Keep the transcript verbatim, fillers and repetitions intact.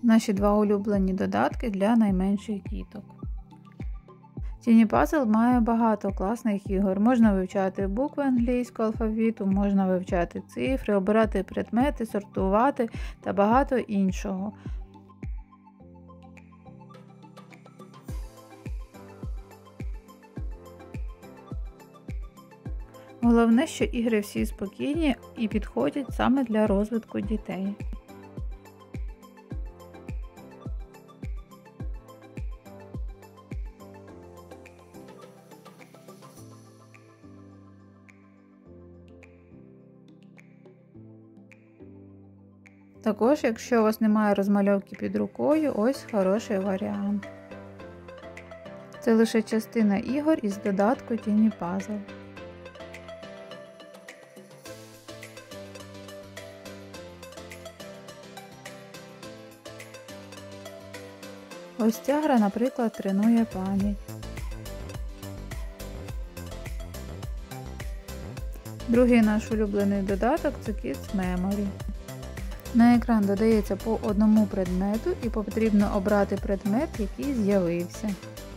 Наші два улюблені додатки для найменших діток. TinyPuzzle має багато класних ігор. Можна вивчати букви англійського алфавіту, можна вивчати цифри, обирати предмети, сортувати та багато іншого. Головне, що ігри всі спокійні і підходять саме для розвитку дітей. Також, якщо у вас немає розмальовки під рукою, ось хороший варіант. Це лише частина ігор із додатку TinyPuzzle. Ось ця гра, наприклад, тренує пам'ять. Другий наш улюблений додаток – це Kids Memory. На екран додається по одному предмету і потрібно обрати предмет, який з'явився.